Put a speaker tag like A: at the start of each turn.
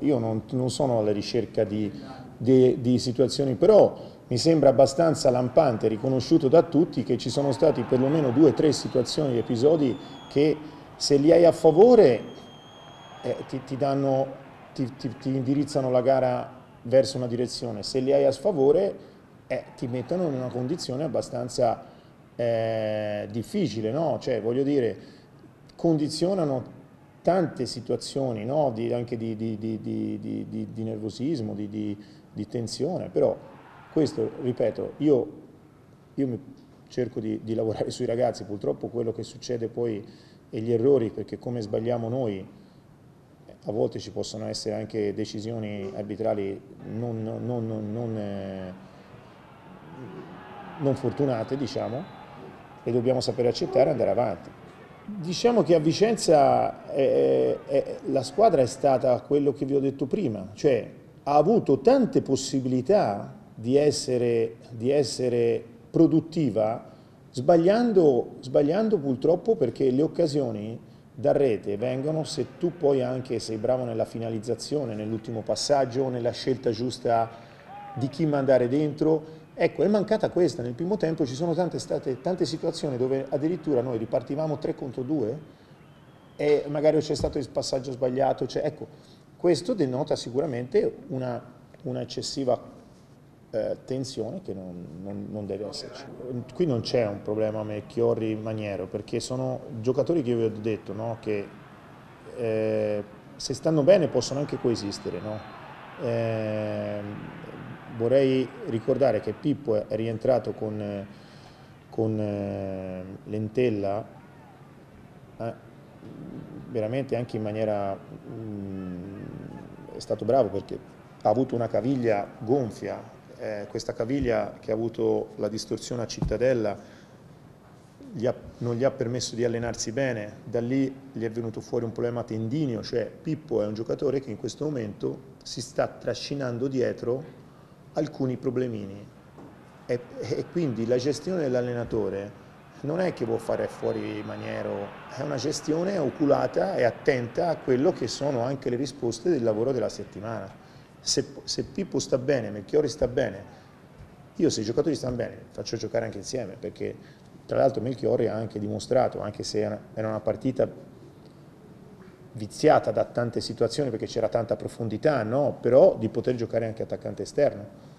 A: Io non sono alla ricerca di situazioni, però mi sembra abbastanza lampante, riconosciuto da tutti, che ci sono stati perlomeno 2 o 3 situazioni, episodi che se li hai a favore ti indirizzano la gara verso una direzione, se li hai a sfavore ti mettono in una condizione abbastanza difficile, no? Cioè, voglio dire, condizionano tante situazioni, no? Anche di nervosismo, di tensione, però questo, ripeto, cerco di lavorare sui ragazzi, purtroppo quello che succede poi e gli errori, perché come sbagliamo noi, a volte ci possono essere anche decisioni arbitrali non fortunate, diciamo, e dobbiamo sapere accettare e andare avanti. Diciamo che a Vicenza la squadra è stata quello che vi ho detto prima, cioè ha avuto tante possibilità di essere produttiva, sbagliando purtroppo, perché le occasioni da rete vengono se tu poi anche sei bravo nella finalizzazione, nell'ultimo passaggio, nella scelta giusta di chi mandare dentro. Ecco, è mancata questa. Nel primo tempo ci sono state tante situazioni dove addirittura noi ripartivamo 3 contro 2 e magari c'è stato il passaggio sbagliato. Cioè, ecco, questo denota sicuramente una eccessiva tensione che non deve esserci. Qui non c'è un problema Melchiorri-Maniero, perché sono giocatori che vi ho detto, no? Che se stanno bene possono anche coesistere, no? Vorrei ricordare che Pippo è rientrato con Lentella veramente anche in maniera è stato bravo, perché ha avuto una caviglia gonfia, questa caviglia che ha avuto la distorsione a Cittadella non gli ha permesso di allenarsi bene, da lì gli è venuto fuori un problema tendineo, cioè Pippo è un giocatore che in questo momento si sta trascinando dietro alcuni problemini e quindi la gestione dell'allenatore non è che può fare fuori Maniero, è una gestione oculata e attenta a quello che sono anche le risposte del lavoro della settimana. Se Pippo sta bene, Melchiorri sta bene, io se i giocatori stanno bene faccio giocare anche insieme, perché tra l'altro Melchiorri ha anche dimostrato, anche se era una partita viziata da tante situazioni perché c'era tanta profondità, no? Però di poter giocare anche attaccante esterno.